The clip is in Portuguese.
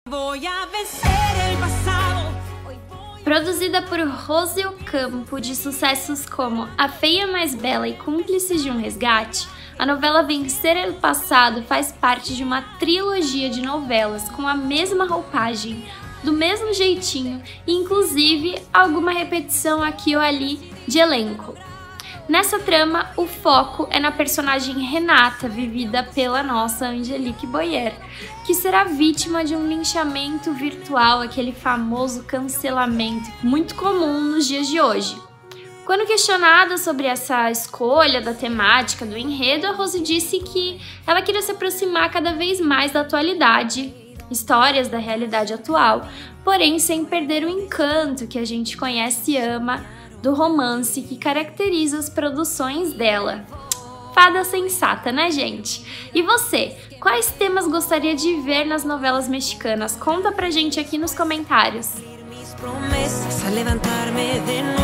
Produzida por Rose Ocampo, de sucessos como A Feia Mais Bela e Cúmplices de um Resgate, a novela Vencer El Passado faz parte de uma trilogia de novelas com a mesma roupagem, do mesmo jeitinho e inclusive alguma repetição aqui ou ali de elenco. Nessa trama, o foco é na personagem Renata, vivida pela nossa Angelique Boyer, que será vítima de um linchamento virtual, aquele famoso cancelamento muito comum nos dias de hoje. Quando questionada sobre essa escolha da temática do enredo, a Rose disse que ela queria se aproximar cada vez mais da atualidade, histórias da realidade atual, porém sem perder o encanto que a gente conhece e ama do romance que caracteriza as produções dela. Fada sensata, né, gente? E você, quais temas gostaria de ver nas novelas mexicanas? Conta pra gente aqui nos comentários.